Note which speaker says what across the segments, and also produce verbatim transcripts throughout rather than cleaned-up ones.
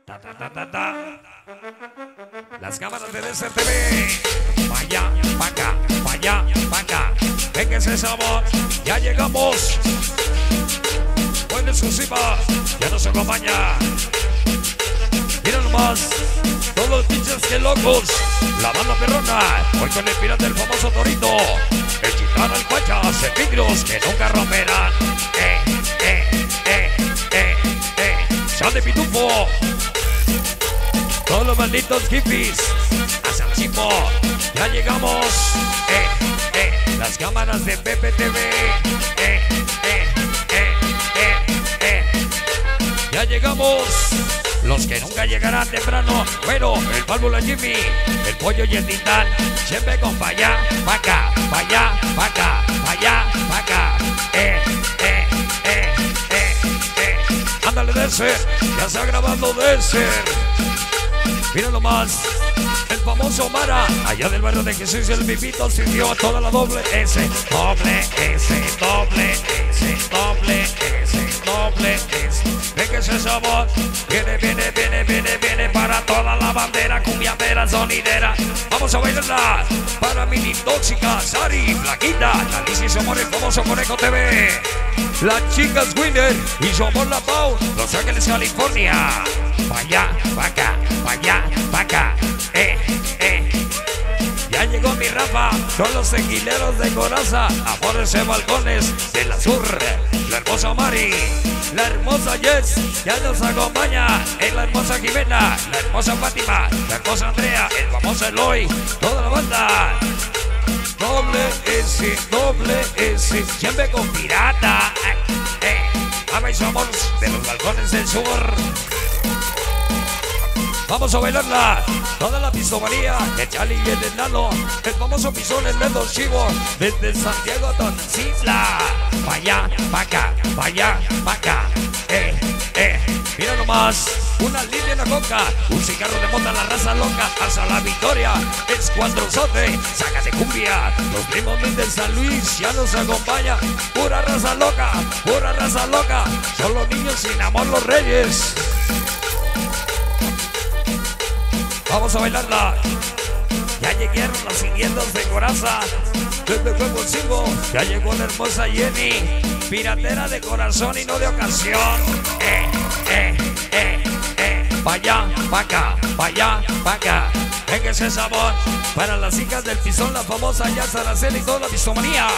Speaker 1: Ta, ta, ta, ta, ta. Las cámaras de D C T V. Vaya, pa' acá, vaya, pa' acá. Venga ese sabor, ya llegamos. Buena exclusiva, ya nos acompaña. Mira nomás, todos los pinches que locos. La banda perrona, hoy con el pirata del famoso Torito. El chicano, el guachas, el vidrios que nunca romperán. Eh, eh, eh, eh, eh. Sal de pitufo. Todos los malditos hippies, hacia el chico, ya llegamos, eh, eh, las cámaras de P P T V, eh, eh, eh, eh, eh, ya llegamos, los que nunca llegarán temprano, bueno, el válvula Jimmy, el pollo y el titán, siempre con pa' allá, pa' acá, pa' allá, pa' acá, pa' allá, pa' acá, eh, eh, eh, eh, eh, ándale de ser, ya se ha grabado de ser. Mira nomás, el famoso Mara, allá del barrio de Jesús, el Pipito sirvió a toda la doble S, doble S, doble S, doble S, doble S. Ve que ese sabor viene, viene, viene, viene, viene para toda la bandera, cumbiambera, sonidera. Vamos a bailarla para Mini Tóxica, Sari, Flaquita, Alicia y su amor, el famoso Conejo T V. Las chicas Winner y su amor La Pau, Los Ángeles, California. Pa' allá, pa' acá, pa' allá, pa' acá, eh, eh. Ya llegó mi Rafa, son los tequileros de Coraza, amores de balcones de la sur, la hermosa Mari, la hermosa Jess, ya nos acompaña, es la hermosa Jimena, la hermosa Fátima, la hermosa Andrea, el famoso Eloy, toda la banda. Doble S, doble S, siempre con pirata, eh, eh. Ama y su amor de los balcones del sur. Vamos a bailarla, toda la pistomanía, el Chali y el enano, el famoso pisón, el dedo chivo, desde Santiago Toncifla. Pa' allá, pa' acá, pa' allá, pa' acá, eh, eh. Mira nomás, una línea en la coca, un cigarro de mota, la raza loca, hasta la victoria, escuadronzote, sácate cumbia, los primos de San Luis ya nos acompaña, pura raza loca, pura raza loca, son los niños sin amor los reyes. Vamos a bailarla. Ya llegaron los indios de Coraza. Desde Juego Cinco ya llegó la hermosa Jenny, piratera de corazón y no de ocasión. Eh, eh, eh, eh. Pa' allá, pa' acá, pa' allá, pa' acá. Venga ese sabor para las hijas del pisón, la famosa Yasa Araceli y toda la pistomanía.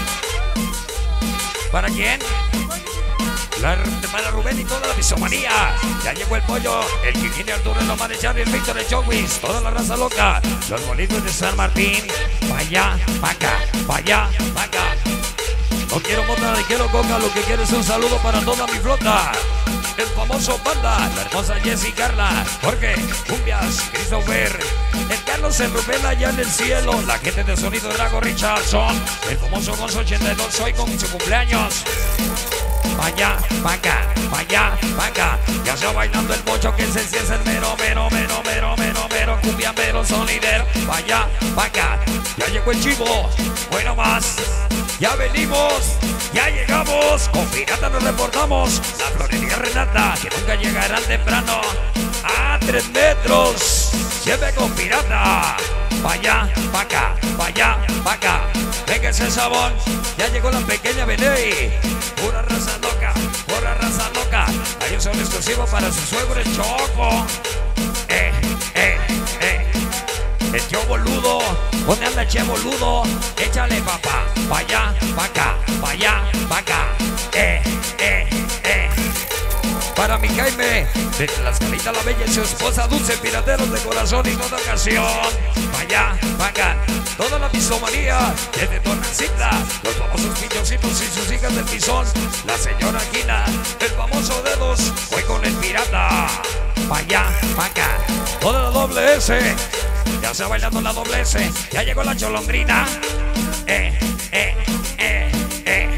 Speaker 1: ¿Para quién? La hermana Rubén y toda la pistomanía. Ya llegó el pollo, el Kikini, Arturo, el Omar, el Charlie, el Víctor, el Chowis, toda la raza loca. Los bonitos de San Martín. Pa' allá, pa' acá, pa' allá, pa' acá. No quiero mota, ni quiero coca, lo que quiero es un saludo para toda mi flota. El famoso Panda, la hermosa Jessy, Carla, Jorge, Cumbias, Christopher, el Carlos, el Rubén allá en el cielo, la gente de Sonido Drago, Richardson, el famoso Gonzo ochenta y dos, hoy con su cumpleaños. Pa' allá, pa' acá, pa' allá, pa' acá. Ya se va bailando el bocho que se es el mero, mero, mero, mero, mero, mero, cumbiambero, sonidero. Pa' allá, pa' acá. Ya llegó el chivo, bueno más. Ya venimos, ya llegamos. Con pirata nos reportamos. La florería Renata, que nunca llegarán temprano. A tres metros, siempre con pirata. Pa' allá, pa' acá, pa' allá, pa' acá. Venga ese sabor, ya llegó la pequeña Beney. Pura raza loca, pura raza loca. Hay un son exclusivo para su suegro el Choco. Eh, eh, eh. El tío boludo, ¿dónde anda el che boludo? Échale papá, pa' allá, pa' acá, pa' allá, pa' acá. Eh, eh, eh. Para mi Jaime, desde las calitas la bella y su esposa Dulce, pirateros de corazón y no de ocasión. Pa' allá, pa' acá, toda la pistomanía, desde Tornancita, los famosos pichoncitos y sus hijas del pisón, la señora Quina, el famoso Dedos, hoy con el pirata. Pa' allá, pa' acá, toda la doble S, ya se va bailando la doble S, ya llegó la cholondrina. Eh, eh, eh, eh.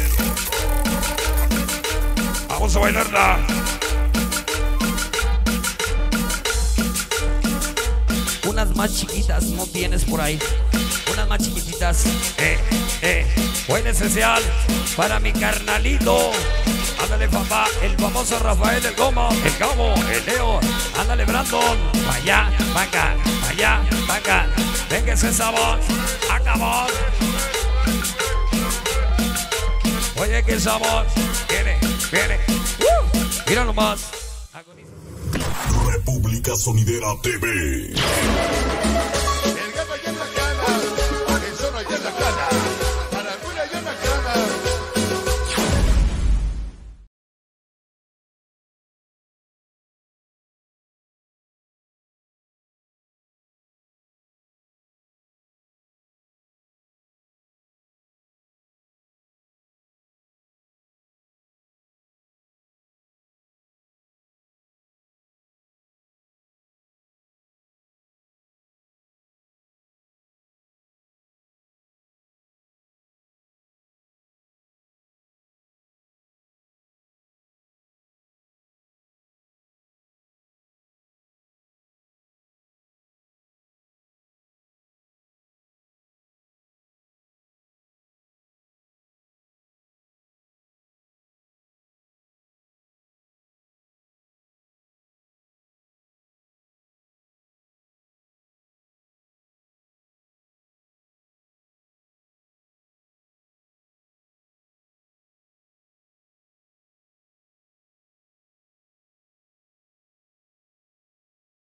Speaker 1: Vamos a bailarla. Unas más chiquitas no tienes por ahí. Unas más chiquititas. Eh, eh. Buen especial para mi carnalito. Ándale papá, el famoso Rafael, el Goma, el Cabo, el Leo, Brandon. Pa' allá, pa' acá, pa' allá, pa' acá. Venga ese sabor, acabó. Oye, qué sabor. Viene, viene. Uh, mira nomás.
Speaker 2: República Sonidera T V.